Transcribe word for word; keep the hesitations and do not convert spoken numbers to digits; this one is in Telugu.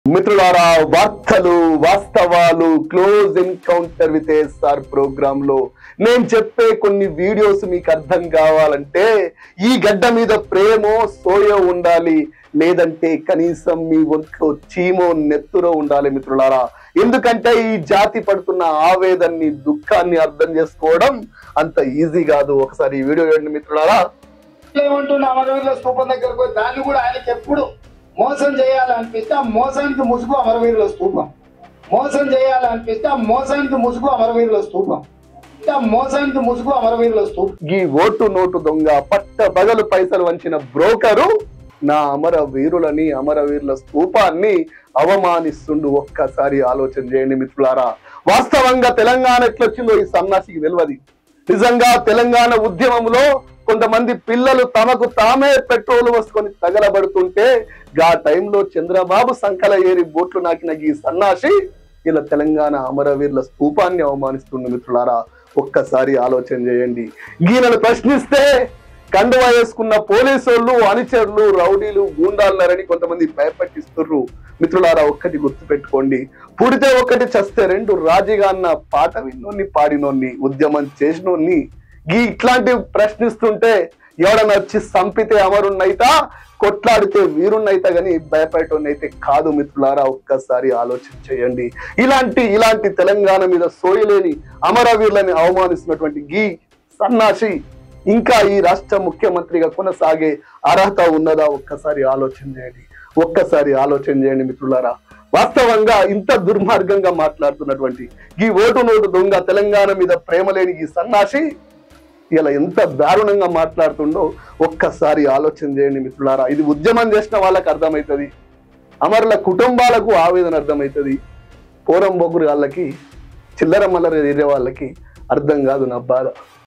మిత్రులారా, వార్తలు వాస్తవాలు close encounter with SR program లో నేను చెప్పే కొన్ని వీడియోస్ మీకు అర్థం కావాలంటే ఈ గడ్డ మీద ప్రేమో సోయో ఉండాలి, లేదంటే కనీసం మీ ఒంట్లో చీమో నెత్తురో ఉండాలి మిత్రులారా. ఎందుకంటే ఈ జాతి పడుతున్న ఆవేదన్ని దుఃఖాన్ని అర్థం చేసుకోవడం అంత ఈజీ కాదు. ఒకసారి ఈ వీడియో చూడండి మిత్రులారా. ఏమంటున్నా అమరవీరుల స్తూపం దగ్గరకు పోయి దాన్ని కూడా ఆయనకి ఎప్పుడు మోసం చేయాలనిపిస్తే ఆ మోసానికి ముసుగు అమరవీరుల స్తూపం, మోసం చేయాలనిపిస్తే ఆ మోసానికి ముసుగు అమరవీరుల స్తూపం, ఆ మోసానికి ముసుగు అమరవీరుల స్తూపం. ఈ ఓటు నోటు దొంగ పట్ట బగలు పైసలు వంచిన బ్రోకరు నా అమర వీరులని అమరవీరుల స్తూపాన్ని అవమానిస్తుండు. ఒక్కసారి ఆలోచన చేయండి మిత్రులారా. వాస్తవంగా తెలంగాణ ఎట్లొచ్చిందో ఈ సన్నాసికి తెలియదు. నిజంగా తెలంగాణ ఉద్యమంలో కొంతమంది పిల్లలు తమకు తామే పెట్రోల్ వసుకొని తగలబడుతుంటే గా టైంలో చంద్రబాబు సంకల ఏరి బోట్లు నాకిన ఈ సన్నాసి ఇలా తెలంగాణ అమరవీరుల స్తూపాన్ని అవమానిస్తుండు మిత్రులారా. ఒక్కసారి ఆలోచన చేయండి. గీనను ప్రశ్నిస్తే కండువా వేసుకున్న పోలీసులు అనుచరులు రౌడీలు గూండాలన్నారని కొంతమంది భయపట్టిస్తుర్రు మిత్రులారా. ఒక్కటి గుర్తు పెట్టుకోండి, పుడితే ఒకటి చస్తే రెండు. రాజీగా అన్న పాట విన్నోన్ని పాడినోన్ని ఉద్యమం చేసినోన్ని గీ ఇట్లాంటి ప్రశ్నిస్తుంటే ఎవడన్నా వచ్చి సంపితే అమరున్నైతా, కొట్లాడితే వీరున్నైతా గాని భయపడటోన్నైతే కాదు మిత్రులారా. ఒక్కసారి ఆలోచన చేయండి. ఇలాంటి ఇలాంటి తెలంగాణ మీద సోయలేని అమరవీరులని అవమానిస్తున్నటువంటి గీ సన్నాసి ఇంకా ఈ రాష్ట్ర ముఖ్యమంత్రిగా కొనసాగే అర్హత ఉన్నదా? ఒక్కసారి ఆలోచన చేయండి. ఒక్కసారి ఆలోచన చేయండి మిత్రులారా. వాస్తవంగా ఇంత దుర్మార్గంగా మాట్లాడుతున్నటువంటి ఈ ఓటు నోటు దొంగ తెలంగాణ మీద ప్రేమ లేని ఈ సన్నాసి ఇలా ఎంత దారుణంగా మాట్లాడుతుండో ఒక్కసారి ఆలోచన చేయండి మిత్రులారా. ఇది ఉద్యమం చేసిన వాళ్ళకి అర్థమవుతుంది, అమరుల కుటుంబాలకు ఆవేదన అర్థమవుతుంది, పోరం బొగ్గురు వాళ్ళకి చిల్లర మల్లర ఏరే వాళ్ళకి అర్థం కాదు నా బాధ.